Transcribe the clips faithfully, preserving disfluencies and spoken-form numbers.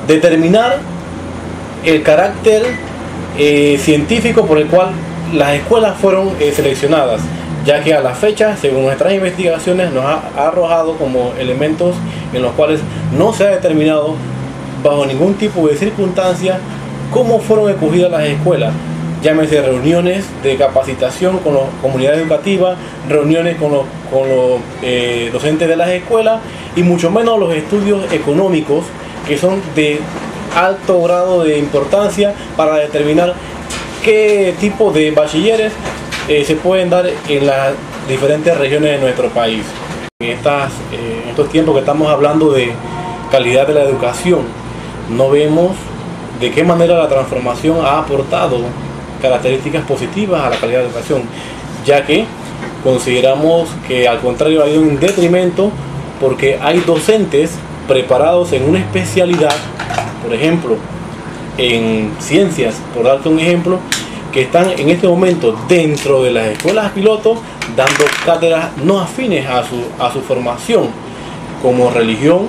determinar el carácter eh, científico por el cual las escuelas fueron eh, seleccionadas, ya que a la fecha, según nuestras investigaciones, nos ha, ha arrojado como elementos en los cuales no se ha determinado bajo ningún tipo de circunstancia cómo fueron escogidas las escuelas. Llámese reuniones de capacitación con la comunidad educativa, reuniones con los, con los eh, docentes de las escuelas y mucho menos los estudios económicos, que son de alto grado de importancia para determinar qué tipo de bachilleres eh, se pueden dar en las diferentes regiones de nuestro país. En, estas, eh, en estos tiempos que estamos hablando de calidad de la educación, no vemos de qué manera la transformación ha aportado características positivas a la calidad de la educación, ya que consideramos que al contrario ha ido en detrimento, porque hay docentes preparados en una especialidad, por ejemplo en ciencias, por darte un ejemplo, que están en este momento dentro de las escuelas piloto dando cátedras no afines a su, a su formación, como religión,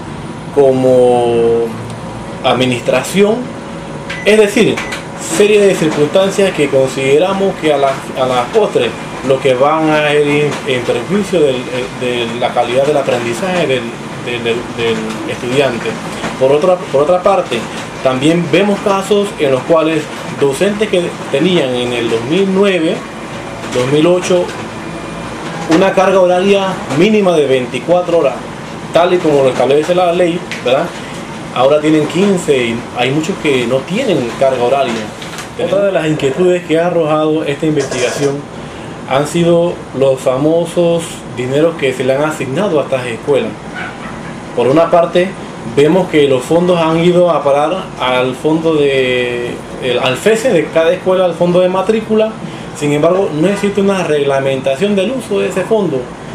como administración, es decir, serie de circunstancias que consideramos que a la, a la postre lo que van a ir en perjuicio del, de la calidad del aprendizaje del, del, del estudiante. Por otra, por otra parte, también vemos casos en los cuales docentes que tenían en el dos mil nueve, dos mil ocho una carga horaria mínima de veinticuatro horas, tal y como lo establece la ley, ¿verdad? Ahora tienen quince y hay muchos que no tienen carga horaria. Otra de las inquietudes que ha arrojado esta investigación han sido los famosos dineros que se le han asignado a estas escuelas. Por una parte, vemos que los fondos han ido a parar al fondo de, el, al FESE de cada escuela, al fondo de matrícula. Sin embargo, no existe una reglamentación del uso de ese fondo.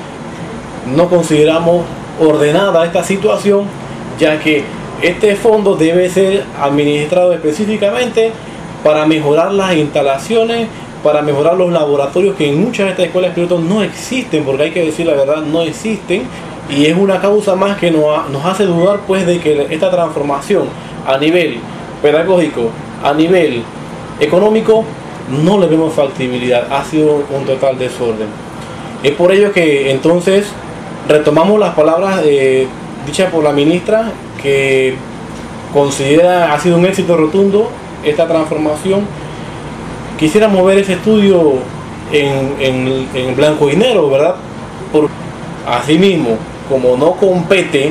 No consideramos ordenada esta situación, ya que este fondo debe ser administrado específicamente para mejorar las instalaciones, para mejorar los laboratorios que en muchas de estas escuelas pilotos no existen, porque hay que decir la verdad, no existen, y es una causa más que nos, nos hace dudar pues de que esta transformación a nivel pedagógico, a nivel económico, no le vemos factibilidad, ha sido un total desorden. Es por ello que entonces retomamos las palabras eh, dichas por la ministra, que considera ha sido un éxito rotundo esta transformación. Quisiéramos ver ese estudio en, en, en blanco y negro, ¿verdad? Por, asimismo, como no compete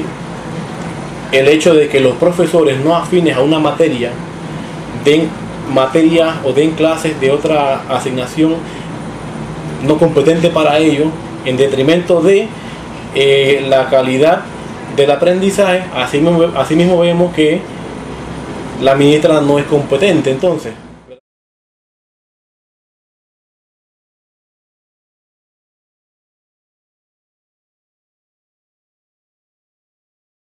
el hecho de que los profesores no afines a una materia den materia o den clases de otra asignación no competente para ello, en detrimento de eh, la calidad del aprendizaje, así mismo, así mismo vemos que la ministra no es competente entonces.